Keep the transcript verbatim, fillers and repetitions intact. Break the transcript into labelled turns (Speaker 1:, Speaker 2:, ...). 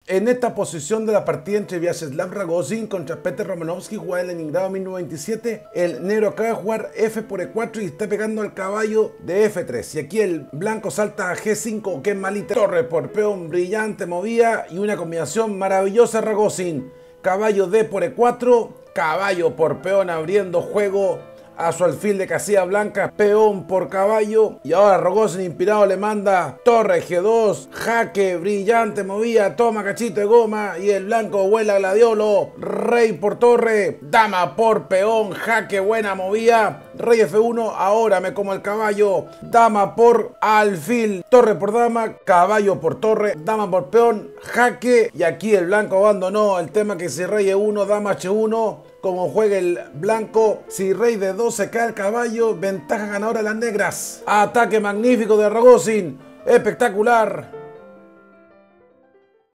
Speaker 1: En esta posición de la partida entre Vyacheslav Ragozin contra Peter Romanovsky, jugada en Leningrado mil novecientos veintisiete, el negro acaba de jugar F por E cuatro y está pegando al caballo de F tres. Y aquí el blanco salta a G cinco, que es malita. Torre por peón, brillante movida y una combinación maravillosa Ragozin. Caballo D por E cuatro, caballo por peón abriendo juego a su alfil de casilla blanca, peón por caballo, y ahora Ragozin inspirado le manda torre G dos, jaque, brillante movida, toma cachito de goma, y el blanco vuela gladiolo, rey por torre, dama por peón, jaque, buena movida, rey F uno, ahora me como el caballo, dama por alfil, torre por dama, caballo por torre, dama por peón, jaque, y aquí el blanco abandonó el tema que si rey E uno, dama H uno, como juega el blanco, si rey de dos se cae el caballo, ventaja ganadora de las negras. Ataque magnífico de Ragozin, espectacular.